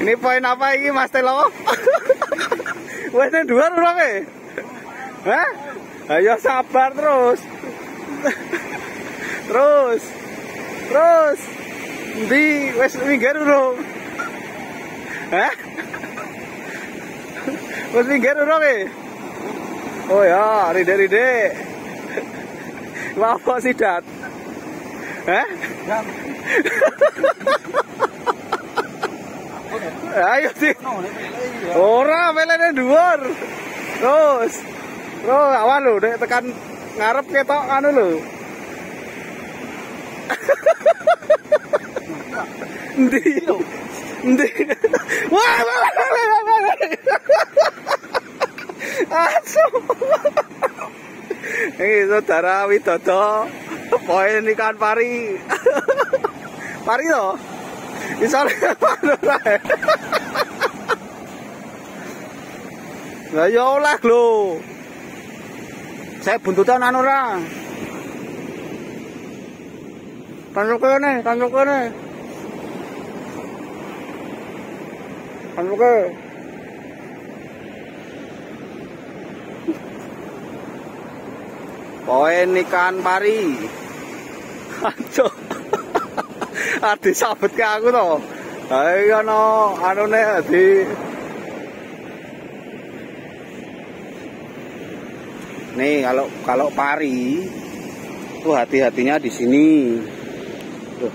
Ini poin apa ini Mas Telo? Wes ning dhuwur ora kowe? Hah? Ayo sabar terus. Terus. Ndi wis minggir urung? Hah? Wis minggir urung kowe? Oh ya, ride. Maaf kok sidat. Hah? Ayo sih. Ora pelene dhuwur. Terus awan lho nek tekan ngarep ketok anu lho. Endi? Wah. Asu. Ini saudara Widodo poin ikan pari. Pari toh? Misalnya mana lah? Lah ya oleh lho. Saya buntutan anu ora. Kanjuk kene. Poin ikan pari. Aduh. Adi sabet ke aku to. Ayo ono anune adi. Nih kalau pari tuh hati-hatinya di sini. Tuh.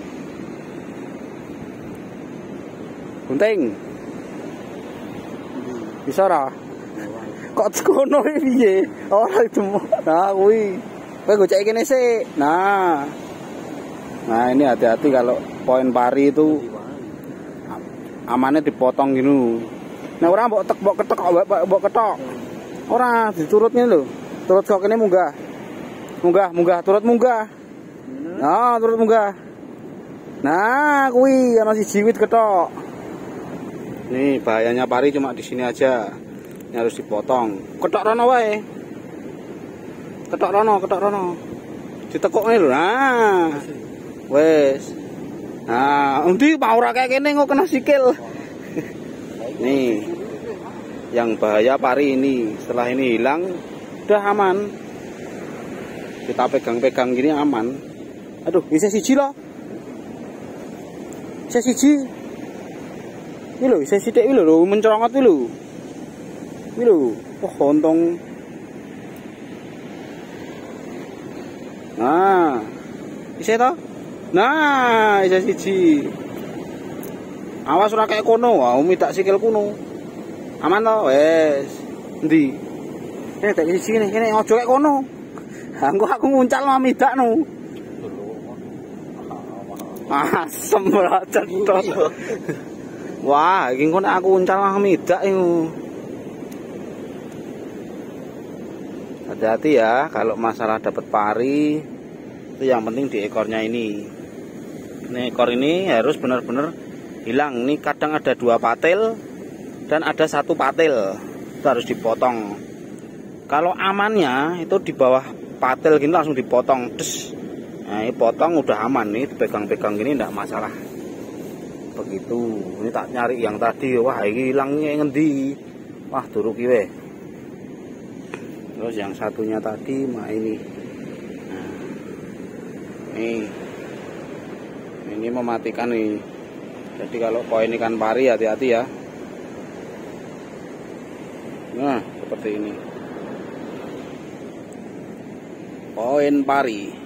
Gunting. Bisa ora? Kok kono piye? Ora itu. Nah, kuwi. Kowe gocek kene sik. Nah, ini hati-hati kalau poin pari itu amannya dipotong gini. Nah, orang mbok ketok. Ora diturutnya lho. Turut kok ini munggah, turut munggah. Nah, turut munggah. Nah, kuwi ana siji wit ketok. Nih, bahayanya pari cuma di sini aja. Ini harus dipotong. Ketok rono wae. Ketok rono. Ditekokne lho. Nah. Wes. Nah, endi mau ora kayak kene kok kena sikil. Nih. Yang bahaya pari ini. Setelah ini hilang udah aman. Kita pegang-pegang gini aman. Aduh, bisa siji loh. Bisa siji. Ini loh, bisa sidik ini loh, mencerongot ini loh. Ini loh, wah untung. Nah, bisa toh? Nah, bisa siji. Awas ora kayak kono, umi tak sikil kuno. Aman toh, wes. Endi? Tak siji kene ojo kayak kono. Aku nguncal mamidak no. Asem ora cetok. Wah, iki kok aku uncal mamidak iku. Hati-hati ya kalau masalah dapat pari. Itu yang penting di ekornya ini. Ini ekor ini harus benar-benar hilang. Ini kadang ada 2 patil dan ada 1 patil. Itu harus dipotong. Kalau amannya itu di bawah patil gini langsung dipotong. Des. Nah, ini potong udah aman nih, dipegang-pegang gini enggak masalah. Begitu. Ini tak nyari yang tadi. Wah, ini hilangnya ngendi. Wah, turu ki we. Terus yang satunya tadi mah ini. Nah, ini mematikan nih. Jadi kalau poin ikan pari hati-hati ya. Nah, seperti ini. Poin pari.